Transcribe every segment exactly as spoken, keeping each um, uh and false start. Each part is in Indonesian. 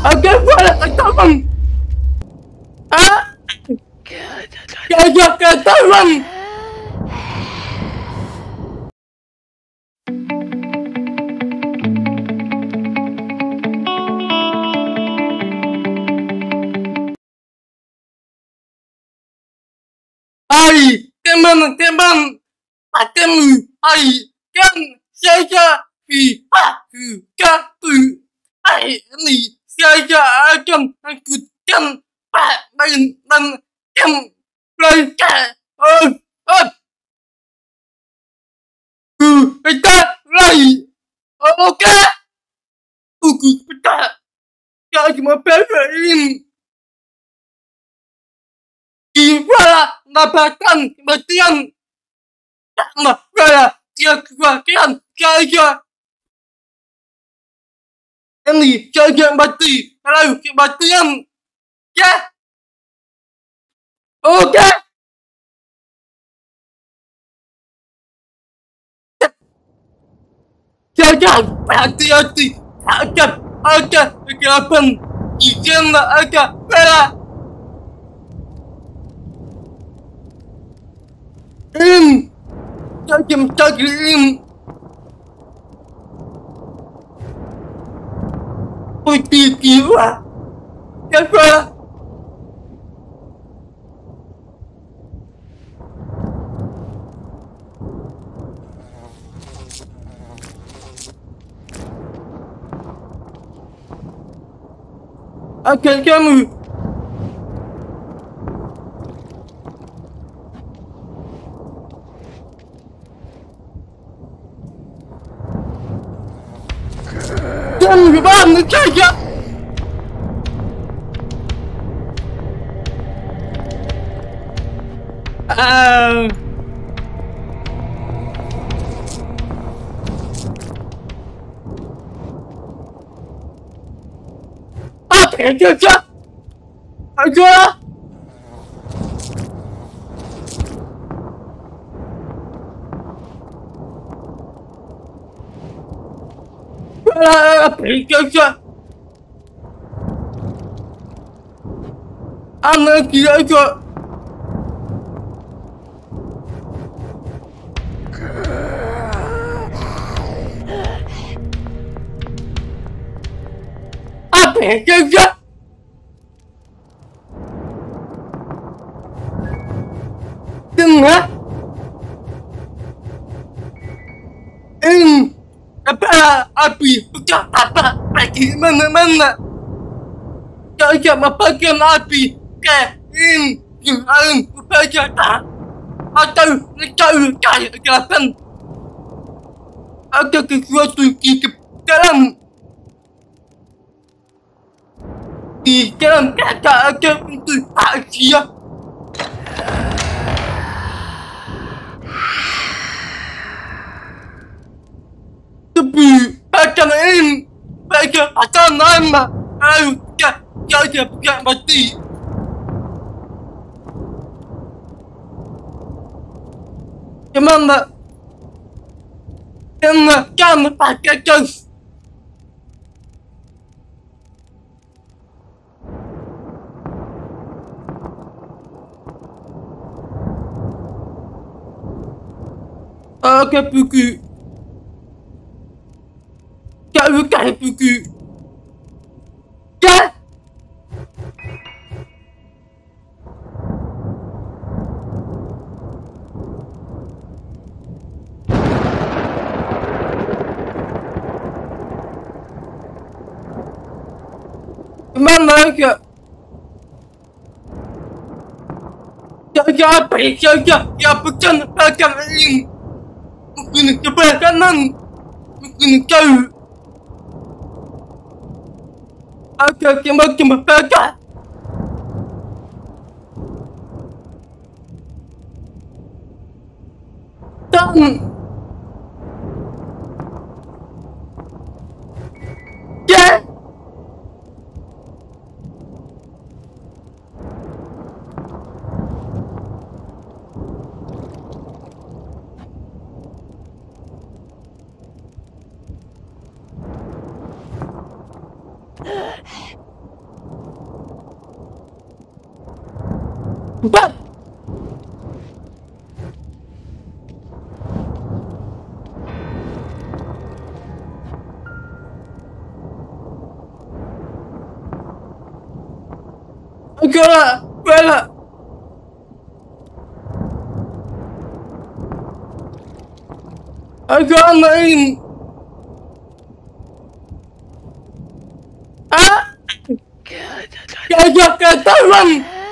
Oke, boleh teman. Ah, gajah ke teman. Hai, teman-teman, ketemu hari kan saya berhasil kabur. Hari ini saya akan lakukan permainan yang mereka oh oh kita lari. Oke, buku peta yang cuma bermain. Di Valak mendapatkan kematian karena Valak dia keluarkan saya. Ini saya mati lalu kematian. Ya, oke. Saya hati-hati terhadap ada kegelapan di sana ada Valak. Ini saya mencari ini. Pergi keluar. Ya, Valak. Akan kamu dan bangun saja. Ah, apa yang saja? Aja. Apa yang saja? Anak dia aja. Apa yang saja? Dengar? Ini apa api pecah apa pergi mana-mana. Saya memegang api ke ini yang upaya tak atau mencari cahaya kegelapan. Ada sesuatu di dalam di dalam kata ada pintu rahasia. Tapi pada ini pada pada nama lalu dia dia dia mati. Gimana? Jangan jangan pakai gas. Oke, buku. Kalau kau buku. Ya. Mana ya? Saya apa? Saya ya bukan bagian ini. Mungkin sebelah kanan, mungkin kau. Ada kemah-kemah baga. Dan ya. Empat. Agak, Valak. Agak main. Ah, agak ketahuan.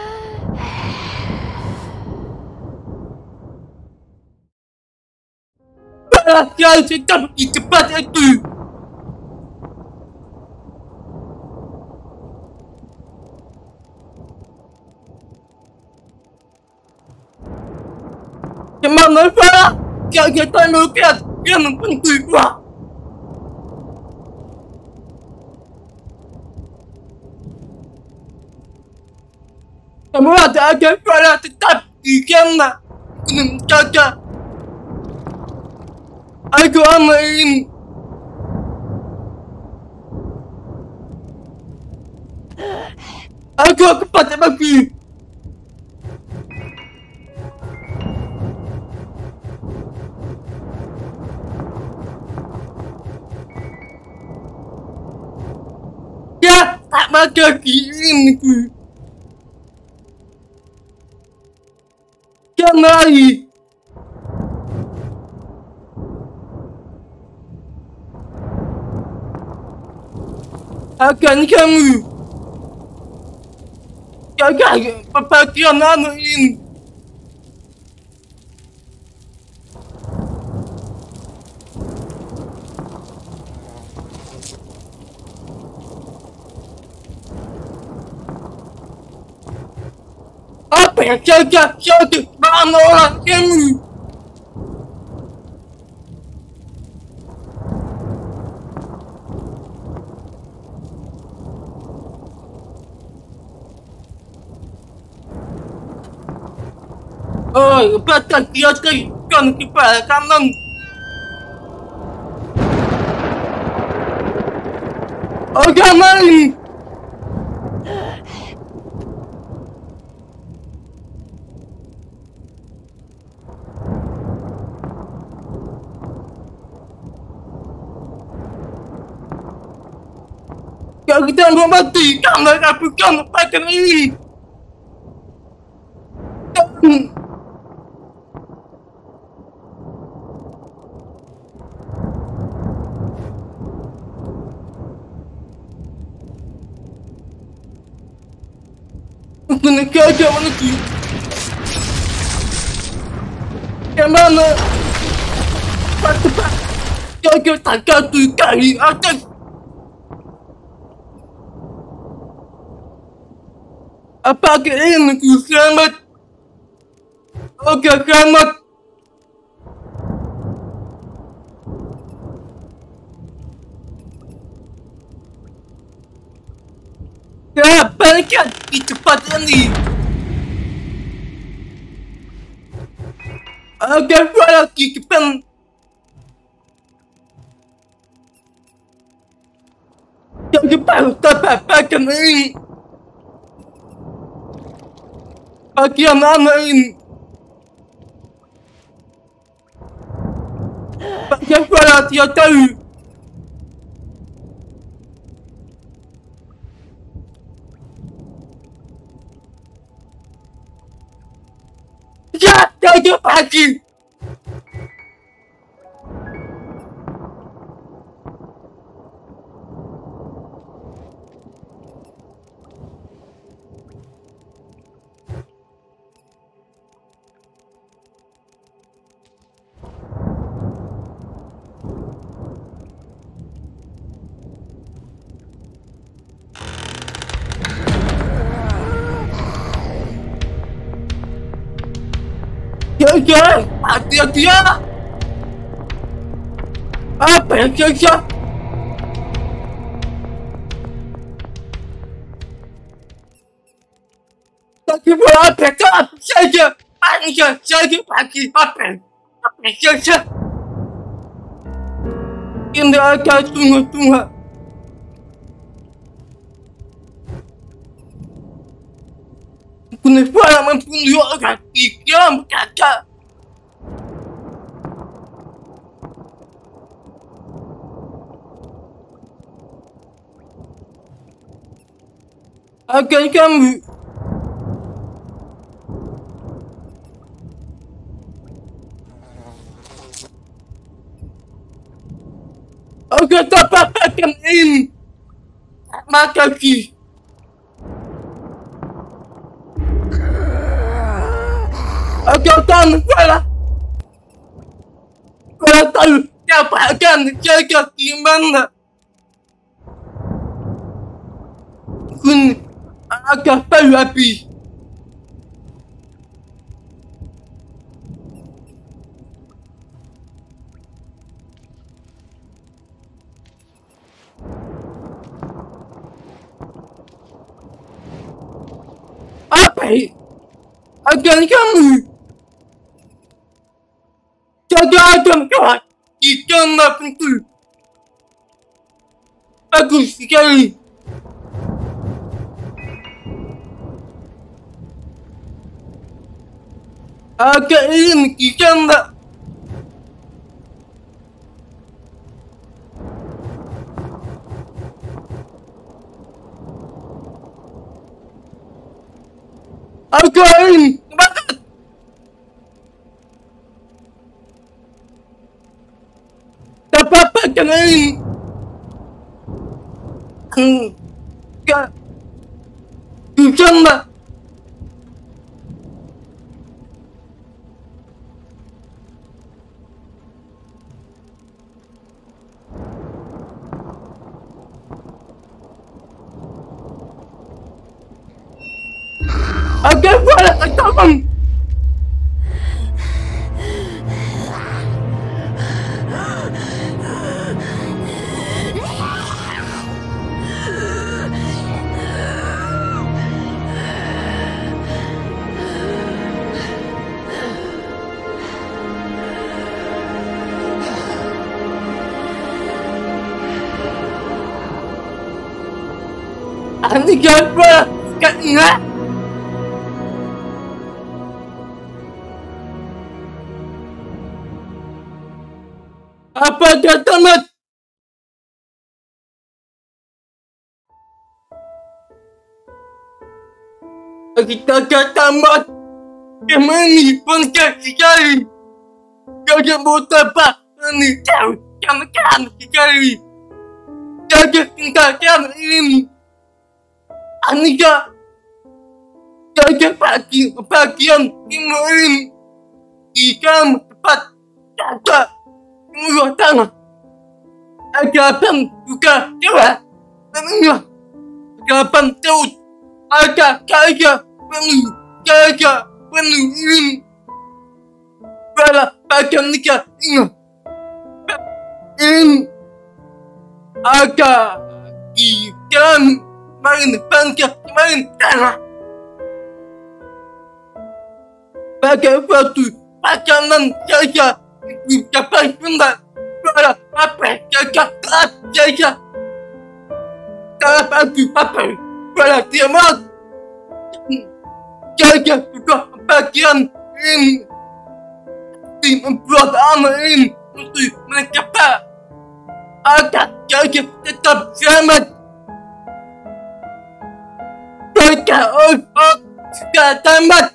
Valak yang sedang di tempat itu. Kemana Valak? Yang kita melihat yang pentinglah. Kamu ada aja Valak tetap di sana. Kunum jaga. Aku amain. Aku kepada bagi. Ya, tak makan lilinku. Jangan lari. Akan kamu jaga perhatian anak ini. Apa yang jaga jaga mana orang kamu? Oh, batang dia kan kepala kanan. Oh, jangan. Kalau kita mau mati, karena aku kan pakai ini. Kena kerja lagi. Yang mana? Cepat-cepat. Jaga tangga tu kali atas. Apa kalian aku selamat? Oke, selamat. Ya, balikan di tempat ini. Agar Valak di depan. Yang depan dapat bagian ini. Bagian anak ini. Bagian Valak dia tahu. Ya, jaga pagi. Jaga, hati-hati ya. Apa yang jaga? Tapi buat apa tak saja? Hanya saja pagi apa? Apa saja? Ini akan tunggu-tunggu. Kenapa membunuh orang tiga kakak? Akan kamu akan dapatkan ini. Makasih. Akan tahu Valak. Valak tahu dapatkan jaga di mana. Kun akan tahu habis. Apa? Akan kamu jaga akan kau di dalam pintu. Bagus sekali. Akan ini di sana. Akan banget. Dapatkan ini. Hmm, ya, di sana. Akan Valak teman. Ini Valak karena apa dia tamat? Kita akan tamat. Kemana bangsa sekali. Jaga betapa ini tahu jangan sekali. Jaga tinggalkan ini. Anika jaga pagi bagian ini. Ikan tepat jaga mulut tangan. Agapan juga keluar. Menengah. Agapan terus. Agak kaya penuh. Kaya penuh ini. Valak bagian nikah ingat. Ini agak ikan main bangka main tanah. Bagai batu makanan jaga ibu capai benda. Valak apa jaga tak jaga. Tak aku apa. Valak diamat. Jaga juga bagian ini. Membuat amal ini untuk mencapai agar jaga tetap selamat. Jaga orang sudah tamat.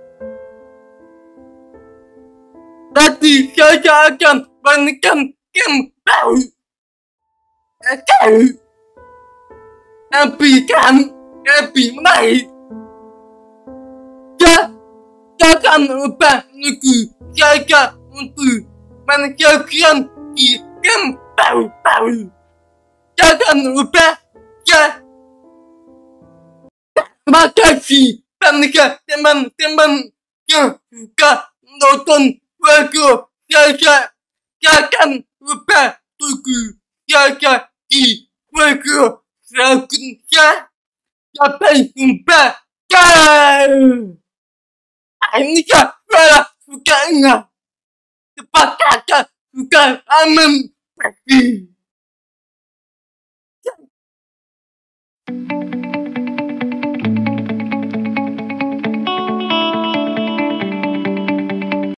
Nanti saya akan berikan kembali. Kau ambilkan lebih baik. Jangan lupa nunggu jaga untuk menjaga di kembali. Jangan lupa ya. Terima kasih banyak teman-teman yang sudah nonton video saya. Jangan lupa tunggu saya di video selanjutnya. Sampai jumpa. Ciao. Ini Valak suka ingat. Cepat kakak suka aman.